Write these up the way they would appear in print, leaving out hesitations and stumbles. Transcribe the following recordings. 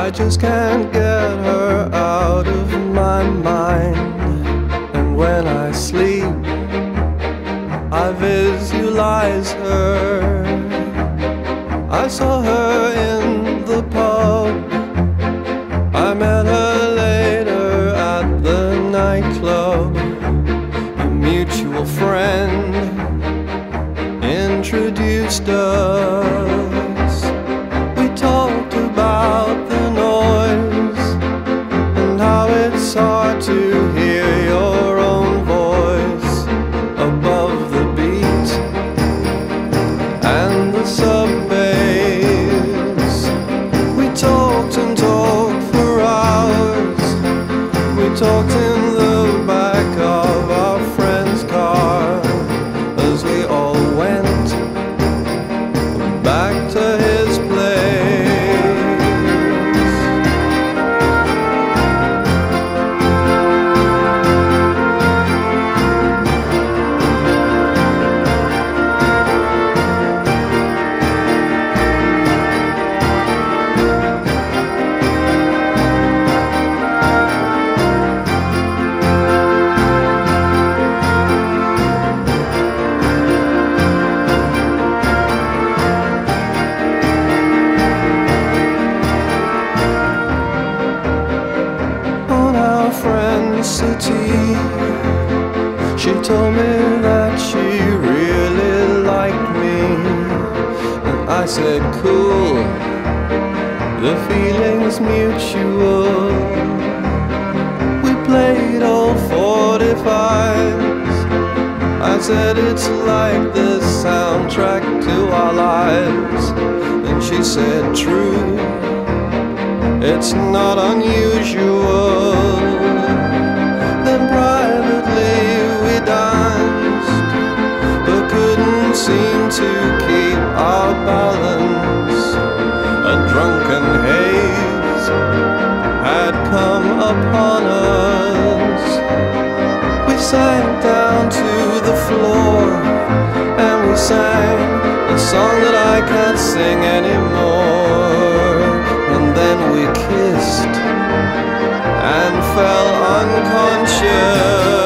I just can't get her out of my mind. And when I sleep, I visualize her. I saw her in the pub, I met her later at the nightclub. A mutual friend introduced us. We talked about the noise and how it's hard to hear your own voice above the beat and the sub-bass. We talked and talked for hours. We talked in the back of our friend's car as we all went back to his place. City, she told me that she really liked me, and I said cool, the feeling's mutual. We played old 45s. I said it's like the soundtrack to our lives, and she said true, it's not unusual. Then privately we danced, but couldn't seem to keep our balance. A drunken haze had come upon us. We sank down to the floor and we sang a song that I can't sing anymore. And then we kissed and fell unconscious.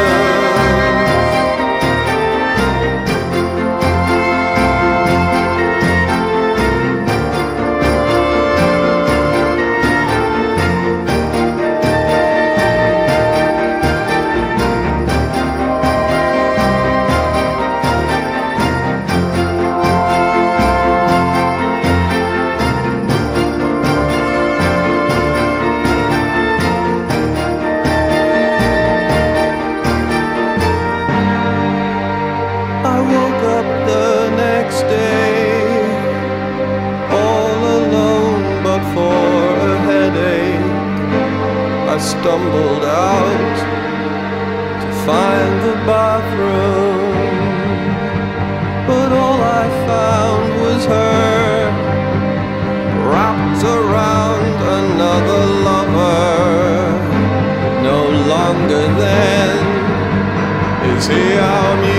I stumbled out to find the bathroom, but all I found was her wrapped around another lover. No longer then is he our